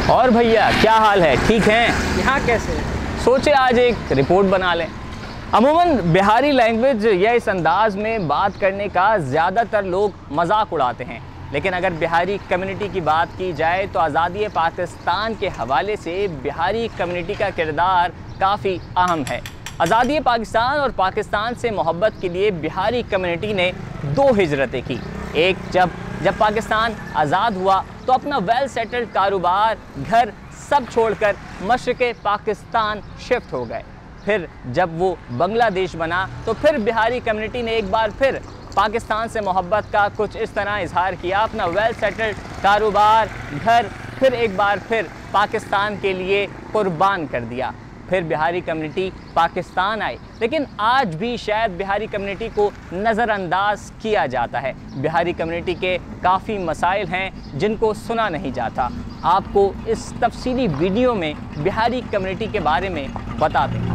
और भैया क्या हाल है, ठीक हैं? यहाँ कैसे? सोचे आज एक रिपोर्ट बना लें। अमूमन बिहारी लैंग्वेज या इस अंदाज में बात करने का ज़्यादातर लोग मजाक उड़ाते हैं, लेकिन अगर बिहारी कम्युनिटी की बात की जाए तो आज़ादी पाकिस्तान के हवाले से बिहारी कम्युनिटी का किरदार काफ़ी अहम है। आज़ादी पाकिस्तान और पाकिस्तान से मोहब्बत के लिए बिहारी कम्युनिटी ने 2 हिजरतें की। एक जब पाकिस्तान आज़ाद हुआ तो अपना वेल सेटल्ड कारोबार, घर सब छोड़कर मशरिक़ पाकिस्तान शिफ्ट हो गए। फिर जब वो बांग्लादेश बना तो फिर बिहारी कम्युनिटी ने एक बार फिर पाकिस्तान से मोहब्बत का कुछ इस तरह इजहार किया, अपना वेल सेटल्ड कारोबार, घर फिर एक बार फिर पाकिस्तान के लिए कुर्बान कर दिया। फिर बिहारी कम्युनिटी पाकिस्तान आई, लेकिन आज भी शायद बिहारी कम्युनिटी को नज़रअंदाज किया जाता है। बिहारी कम्युनिटी के काफ़ी मसाइल हैं जिनको सुना नहीं जाता। आपको इस तफसीली वीडियो में बिहारी कम्युनिटी के बारे में बता दें।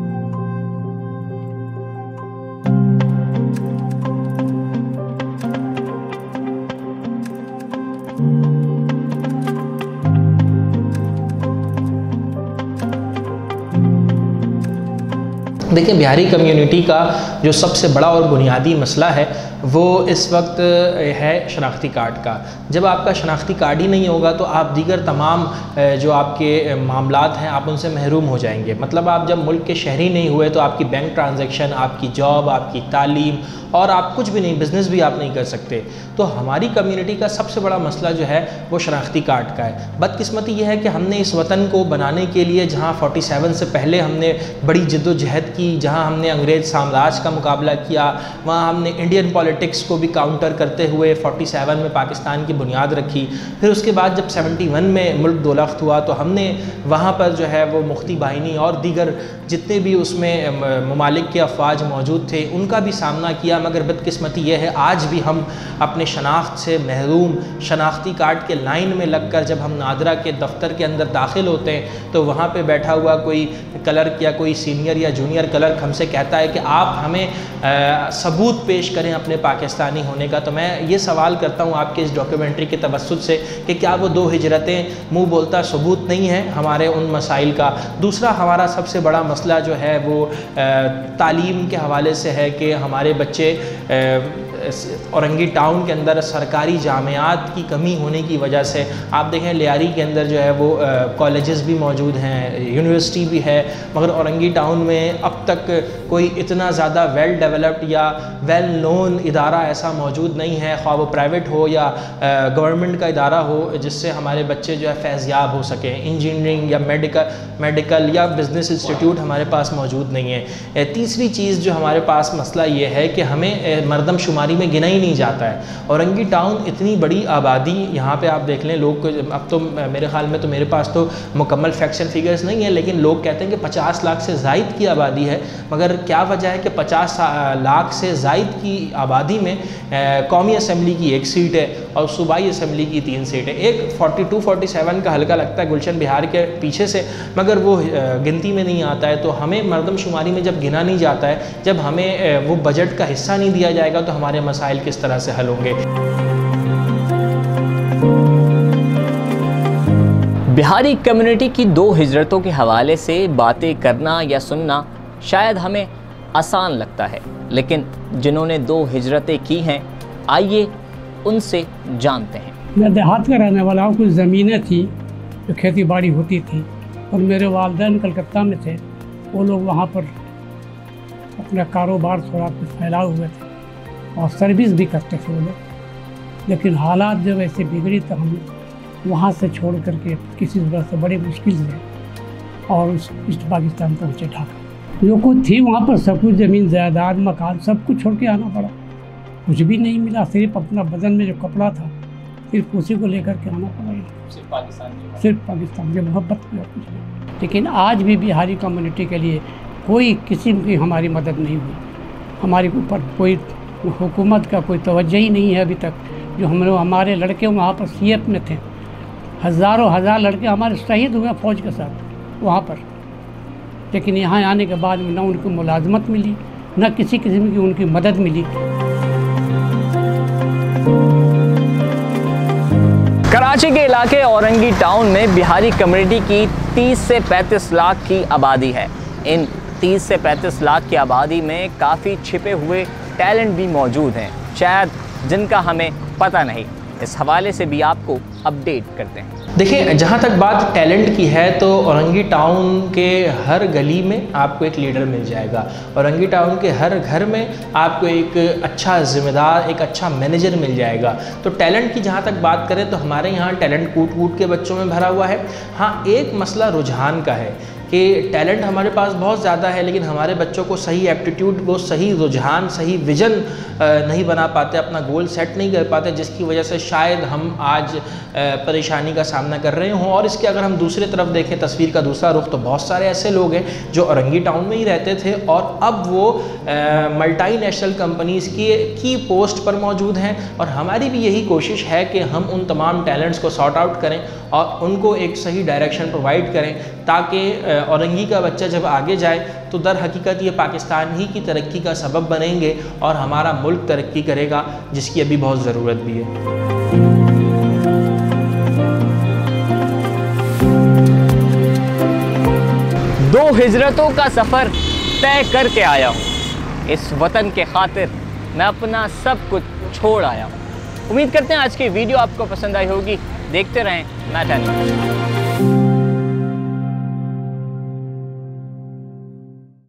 देखिए, बिहारी कम्युनिटी का जो सबसे बड़ा और बुनियादी मसला है वो इस वक्त है शनाख्ती कार्ड का। जब आपका शनाख्ती कार्ड ही नहीं होगा तो आप दीगर तमाम जो आपके मामलात हैं आप उनसे महरूम हो जाएंगे। मतलब आप जब मुल्क के शहरी नहीं हुए तो आपकी बैंक ट्रांजैक्शन, आपकी जॉब, आपकी तालीम और आप कुछ भी नहीं, बिज़नेस भी आप नहीं कर सकते। तो हमारी कम्युनिटी का सबसे बड़ा मसला जो है वो शनाख्ती कार्ड का है। बदकिस्मती ये है कि हमने इस वतन को बनाने के लिए जहाँ 47 से पहले हमने बड़ी जद्दोजहद की, जहाँ हमने अंग्रेज़ साम्राज्य का मुकाबला किया, वहाँ हमने इंडियन पॉलिटिक्स को भी काउंटर करते हुए 47 में पाकिस्तान की बुनियाद रखी। फिर उसके बाद जब 71 में मुल्क दोलख्त हुआ तो हमने वहाँ पर जो है वो मुख्ती बाहिनी और दीगर जितने भी उसमें ममालिक के अफवाज मौजूद थे उनका भी सामना किया। मगर बदकिस्मती यह है आज भी हम अपने शनाख्त से महरूम, शनाख्ती कार्ड के लाइन में लगकर जब हम नादरा के दफ्तर के अंदर दाखिल होते हैं तो वहाँ पे बैठा हुआ कोई क्लर्क या कोई सीनियर या जूनियर क्लर्क हमसे कहता है कि आप हमें सबूत पेश करें अपने पाकिस्तानी होने का। तो मैं ये सवाल करता हूँ आपके इस डॉक्यूमेंट्री के तवस्सुत से कि क्या वो 2 हिजरतें मुँह बोलता सबूत नहीं है हमारे उन मसाइल का। दूसरा हमारा सबसे बड़ा मसला जो है वो तालीम के हवाले से है कि हमारे बच्चे औरंगी टाउन के अंदर सरकारी जामियात की कमी होने की वजह से आप देखें लियारी के अंदर जो है वो कॉलेजेस भी मौजूद हैं, यूनिवर्सिटी भी है, मगर औरंगी टाउन में अब तक कोई इतना ज़्यादा वेल डेवलप्ड या वेल नोन इदारा ऐसा मौजूद नहीं है, ख्वाह वो प्राइवेट हो या गवर्नमेंट का इदारा हो, जिससे हमारे बच्चे जो है फैज़याब हो सकें। इंजीनियरिंग या मेडिकल या बिज़नेस इंस्टीट्यूट हमारे पास मौजूद नहीं है। तीसरी चीज़ जो हमारे पास मसला ये है कि हमें मरदमशुमारी में गिना ही नहीं जाता है। औरंगी टाउन इतनी बड़ी आबादी, यहाँ पे आप देख लें लोग, अब तो मेरे ख्याल में तो मेरे पास तो मुकम्मल फैक्ट्स एंड फिगर्स नहीं है, लेकिन लोग कहते हैं कि 50 लाख से ज़ायद की आबादी है। मगर क्या वजह है कि 50 लाख से ज़ायद की आबादी में कौमी असम्बली की 1 सीट है और सूबाई असम्बली की 3 सीट है। एक 42-47 का हल्का लगता है गुलशन बिहार के पीछे से, मगर वो गिनती में नहीं आता है। तो हमें मरदमशुमारी में जब गिना नहीं जाता है, जब हमें वो बजट का हिस्सा नहीं दिया जाएगा तो हमारे मसाइल किस तरह से हल होंगे। बिहारी कम्युनिटी की 2 हिजरतों के हवाले से बातें करना या सुनना शायद हमें आसान लगता है, लेकिन जिन्होंने 2 हिजरतें की हैं आइए उनसे जानते हैं। मैं देहात का रहने वाला हूँ। कुछ ज़मीनें थी जो खेती बाड़ी होती थी और मेरे वालिदैन कलकत्ता में थे। वो लोग वहाँ पर अपना कारोबार थोड़ा कुछ फैलाए हुए थे और सर्विस भी करते थे वो लोग। लेकिन हालात जब ऐसे बिगड़ी तो हम वहाँ से छोड़ करके किसी तरह से बड़ी मुश्किल से और उस ईस्ट पाकिस्तान पहुँचे ढाका। जो कुछ थी वहाँ पर सब कुछ, ज़मीन जायदाद मकान सब कुछ छोड़ के आना पड़ा। कुछ भी नहीं मिला, सिर्फ अपना बदन में जो कपड़ा था सिर्फ उसी को लेकर के आना पड़ा। सिर्फ पाकिस्तान की मोहब्बत में कुछ नहीं। लेकिन आज भी बिहारी कम्युनिटी के लिए कोई किस्म की हमारी मदद नहीं हुई। हमारे ऊपर कोई हुकूमत का कोई तवज्जो ही नहीं है अभी तक। जो हमारे लड़के वहाँ पर सीएफ में थे, हज़ारों हज़ार लड़के हमारे शहीद हुए फ़ौज के साथ वहाँ पर। लेकिन यहाँ आने के बाद न उनको मुलाजमत मिली, न किसी किस्म की उनकी मदद मिली। कराची के इलाके औरंगी टाउन में बिहारी कम्युनिटी की 30 से 35 लाख की आबादी है। इन 30 से 35 लाख की आबादी में काफ़ी छिपे हुए टैलेंट भी मौजूद हैं, शायद जिनका हमें पता नहीं। इस हवाले से भी आपको अपडेट करते हैं। देखिए, जहाँ तक बात टैलेंट की है तो औरंगी टाउन के हर गली में आपको एक लीडर मिल जाएगा। औरंगी टाउन के हर घर में आपको एक अच्छा ज़िम्मेदार, एक अच्छा मैनेजर मिल जाएगा। तो टैलेंट की जहाँ तक बात करें तो हमारे यहाँ टैलेंट कूट कूट के बच्चों में भरा हुआ है। हाँ, एक मसला रुझान का है कि टैलेंट हमारे पास बहुत ज़्यादा है, लेकिन हमारे बच्चों को सही एप्टीट्यूड, वो सही रुझान, सही विज़न नहीं बना पाते, अपना गोल सेट नहीं कर पाते, जिसकी वजह से शायद हम आज परेशानी का सामना कर रहे हों। और इसके अगर हम दूसरी तरफ देखें, तस्वीर का दूसरा रुख, तो बहुत सारे ऐसे लोग हैं जो औरंगी टाउन में ही रहते थे और अब वो मल्टीनेशनल कंपनीज़ की पोस्ट पर मौजूद हैं। और हमारी भी यही कोशिश है कि हम उन तमाम टैलेंट्स को सॉर्ट आउट करें और उनको एक सही डायरेक्शन प्रोवाइड करें, ताकि औरंगी का बच्चा जब आगे जाए तो दर हकीकत ये पाकिस्तान ही की तरक्की का सबब बनेंगे और हमारा मुल्क तरक्की करेगा, जिसकी अभी बहुत ज़रूरत भी है। दो हिजरतों का सफ़र तय करके आया हूँ, इस वतन के खातिर मैं अपना सब कुछ छोड़ आया हूँ। उम्मीद करते हैं आज की वीडियो आपको पसंद आई होगी। देखते रहें मैट एंड न्यूज़।